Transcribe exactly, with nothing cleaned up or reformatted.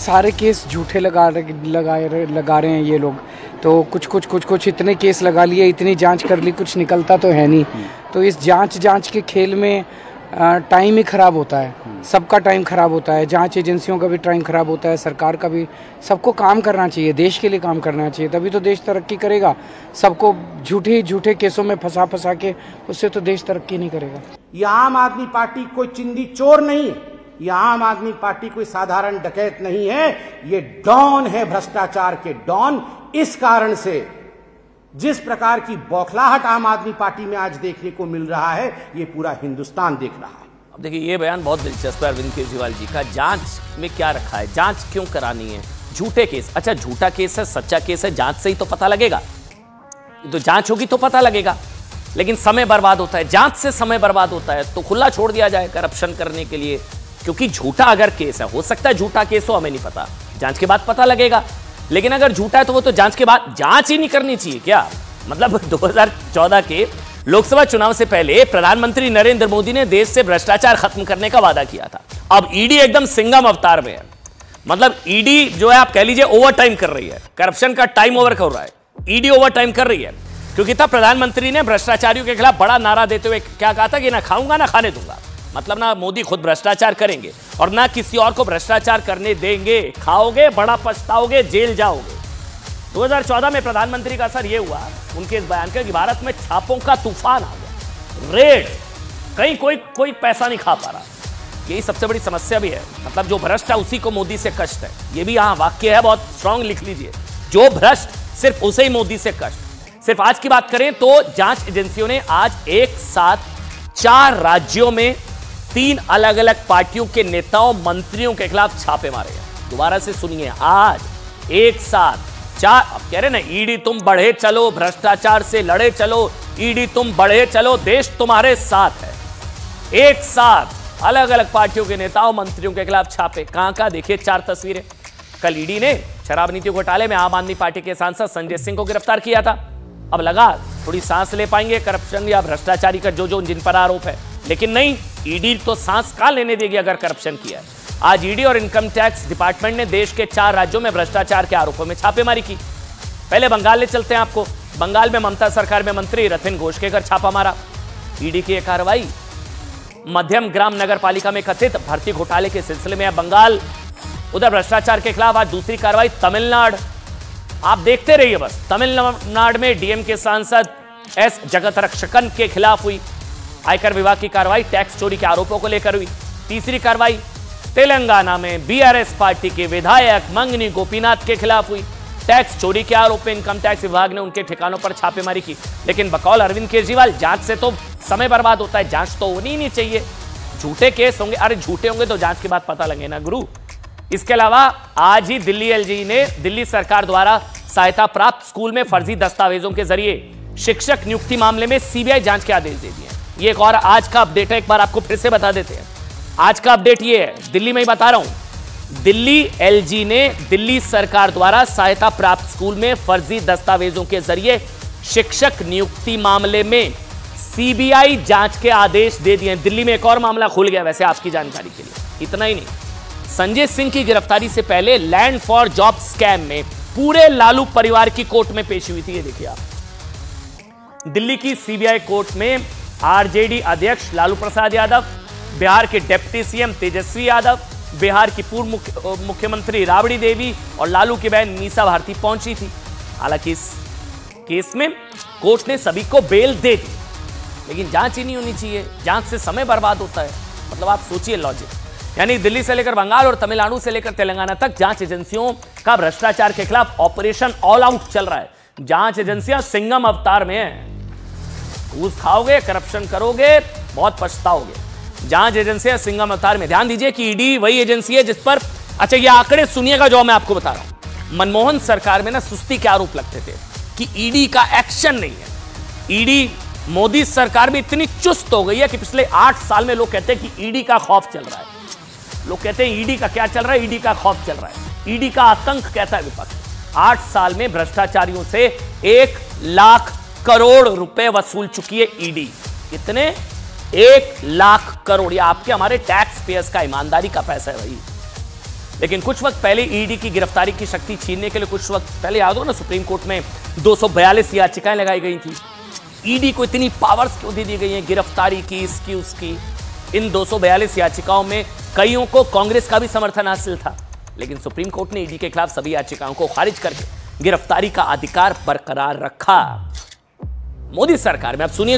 सारे केस झूठे लगा लगा लगा रहे हैं ये लोग। तो कुछ कुछ कुछ कुछ इतने केस लगा लिए, इतनी जांच कर ली, कुछ निकलता तो है नहीं। तो इस जांच जांच के खेल में टाइम ही ख़राब होता है, सबका टाइम ख़राब होता है, जांच एजेंसियों का भी टाइम ख़राब होता है, सरकार का भी। सबको काम करना चाहिए, देश के लिए काम करना चाहिए, तभी तो देश तरक्की करेगा। सबको झूठे झूठे केसों में फंसा फंसा के उससे तो देश तरक्की नहीं करेगा। ये आम आदमी पार्टी कोई चिंदी चोर नहीं है, ये आम आदमी पार्टी कोई साधारण डकैत नहीं है, ये डॉन है, भ्रष्टाचार के डॉन। इस कारण से जिस प्रकार की बौखलाहट आम आदमी पार्टी में आज देखने को मिल रहा है, ये पूरा हिंदुस्तान देख रहा है। अब देखिए, ये बयान बहुत दिलचस्प है अरविंद केजरीवाल जी का। जांच में क्या रखा है, जांच क्यों करानी है? झूठे केस, अच्छा झूठा केस है, सच्चा केस है, जांच से ही तो पता लगेगा। तो जांच होगी तो पता लगेगा, लेकिन समय बर्बाद होता है, जांच से समय बर्बाद होता है। तो खुला छोड़ दिया जाए करप्शन करने के लिए, क्योंकि झूठा अगर केस है, हो सकता है झूठा केस हो, हमें नहीं पता, जांच के बाद पता लगेगा। लेकिन अगर झूठा है तो वो तो जांच के बाद, जांच ही नहीं करनी चाहिए क्या? मतलब दो हज़ार चौदह के लोकसभा चुनाव से पहले प्रधानमंत्री नरेंद्र मोदी ने देश से भ्रष्टाचार खत्म करने का वादा किया था। अब ईडी एकदम सिंघम अवतार में है। मतलब ईडी जो है, आप कह लीजिए ओवर टाइम कर रही है, करप्शन का टाइम ओवर कर रहा है, ईडी ओवर टाइम कर रही है। क्योंकि तब प्रधानमंत्री ने भ्रष्टाचारियों के खिलाफ बड़ा नारा देते हुए क्या कहा था कि ना खाऊंगा ना खाने दूंगा। मतलब ना मोदी खुद भ्रष्टाचार करेंगे और ना किसी और को भ्रष्टाचार करने देंगे, खाओगे बड़ा पछताओगे, जेल जाओगे। दो हज़ार चौदह में प्रधानमंत्री का असर यह हुआ उनके इस बयान का कि भारत में छापों का तूफान आ गया, रेड, कहीं कोई कोई पैसा नहीं खा पा रहा। यही सबसे बड़ी समस्या भी है। मतलब जो भ्रष्ट है उसी को मोदी से कष्ट है। ये भी यहां वाक्य है, बहुत स्ट्रांग लिख लीजिए, जो भ्रष्ट सिर्फ उसे ही मोदी से कष्ट। सिर्फ आज की बात करें तो जांच एजेंसियों ने आज एक साथ चार राज्यों में तीन अलग अलग पार्टियों के नेताओं मंत्रियों के खिलाफ छापे मारे हैं। दोबारा से सुनिए, आज एक साथ चार, अब कह रहे ना ईडी तुम बढ़े चलो, भ्रष्टाचार से लड़े चलो, ईडी तुम बढ़े चलो, देश तुम्हारे साथ है। एक साथ अलग अलग पार्टियों के नेताओं मंत्रियों के खिलाफ छापे। कहां का देखिए चार तस्वीरें। कल ईडी ने शराब नीति घोटाले में आम आदमी पार्टी के सांसद संजय सिंह को गिरफ्तार किया था। अब लगा थोड़ी सांस ले पाएंगे करप्शन या भ्रष्टाचारी का जो जो जिन पर आरोप है, लेकिन नहीं, ईडी तो सांस कहां लेने देगी अगर करप्शन किया है। आज ईडी और इनकम टैक्स डिपार्टमेंट ने देश के चार राज्यों में भ्रष्टाचार के आरोपों में छापेमारी की। पहले बंगाल ले चलते हैं आपको। बंगाल में ममता सरकार में मंत्री रतिन घोष के घर छापा मारा। ईडी की यह कार्रवाई मध्यम ग्राम नगर पालिका में कथित भर्ती घोटाले के सिलसिले में है बंगाल। उधर भ्रष्टाचार के खिलाफ आज दूसरी कार्रवाई तमिलनाडु। आप देखते रहिए बस। तमिलनाडु में डीएम के सांसद एस जगतरक्षकन के खिलाफ हुई। आयकर विभाग की कार्रवाई टैक्स चोरी के आरोपों को लेकर हुई। तीसरी कार्रवाई तेलंगाना में बीआरएस पार्टी के विधायक मंगनी गोपीनाथ के खिलाफ हुई। टैक्स चोरी के आरोप में इनकम टैक्स विभाग ने उनके ठिकानों पर छापेमारी की। लेकिन बकौल अरविंद केजरीवाल, जांच से तो समय बर्बाद होता है, जांच तो होनी ही नहीं चाहिए। झूठे केस होंगे, अरे झूठे होंगे तो जांच के बाद पता लगे ना गुरु। इसके अलावा आज ही दिल्ली एलजी ने दिल्ली सरकार द्वारा सहायता प्राप्त स्कूल में फर्जी दस्तावेजों के जरिए शिक्षक नियुक्ति मामले में सीबीआई जांच के आदेश दे दिए। ये एक और आज का अपडेट है, एक बार आपको फिर से बता देते हैं। आज का अपडेट ये है, दिल्ली में ही बता रहा हूं। दिल्ली एलजी ने दिल्ली सरकार द्वारा सहायता प्राप्त स्कूल में फर्जी दस्तावेजों के जरिए शिक्षक नियुक्ति मामले में सीबीआई जांच के आदेश दे दिए। दिल्ली में एक और मामला खुल गया वैसे आपकी जानकारी के लिए। इतना ही नहीं, संजय सिंह की गिरफ्तारी से पहले लैंड फॉर जॉब स्कैम में पूरे लालू परिवार की कोर्ट में पेशी हुई थी। ये देखिए आप, दिल्ली की सीबीआई कोर्ट में आरजेडी अध्यक्ष लालू प्रसाद यादव, बिहार के डिप्टी सीएम तेजस्वी यादव, बिहार की पूर्व मुख्य, मुख्यमंत्री राबड़ी देवी और लालू की बहन मीसा भारती पहुंची थी। हालांकि इस केस में कोर्ट ने सभी को बेल दे दी, लेकिन जांच ही नहीं होनी चाहिए, जांच से समय बर्बाद होता है। मतलब आप सोचिए लॉजिक, यानी दिल्ली से लेकर बंगाल और तमिलनाडु से लेकर तेलंगाना तक जांच एजेंसियों का भ्रष्टाचार के खिलाफ ऑपरेशन ऑल आउट चल रहा है। जांच एजेंसियां सिंघम अवतार में है। घूस खाओगे, करप्शन करोगे, बहुत पछताओगे। जांच एजेंसियां सिंघम अवतार में। ध्यान दीजिए कि ईडी वही एजेंसी है जिस पर, अच्छा ये आंकड़े सुनिएगा जो मैं आपको बता रहा हूं। मनमोहन सरकार में ना सुस्ती के आरोप लगते थे कि ईडी का एक्शन नहीं है। ईडी मोदी सरकार में इतनी चुस्त हो गई है कि पिछले आठ साल में लोग कहते हैं कि ईडी का खौफ चल रहा है। लोग कहते हैं ईडी का क्या चल रहा है, ईडी का खौफ चल रहा है, ईडी का आतंक कहता है विपक्ष। आठ साल में भ्रष्टाचारियों से एक लाख करोड़ रुपए वसूल चुकी है ईडी। कितने? एक लाख करोड़। ये आपके हमारे टैक्स पेयर्स का ईमानदारी का पैसा है भाई। लेकिन कुछ वक्त पहले ईडी की गिरफ्तारी की शक्ति छीनने के लिए कुछ वक्त पहले याद हो ना, सुप्रीम कोर्ट में दो सौ बयालीस याचिकाएं लगाई गई थी। ईडी को इतनी पावर्स क्यों दे दी गई हैं, गिरफ्तारी की, इसकी उसकी। इन दो सौ बयालीस याचिकाओं में कईयों को कांग्रेस का भी समर्थन हासिल था, लेकिन सुप्रीम कोर्ट ने ईडी के खिलाफ सभी याचिकाओं को खारिज करके गिरफ्तारी का अधिकार बरकरार रखा। मोदी सरकार में अब सुनिए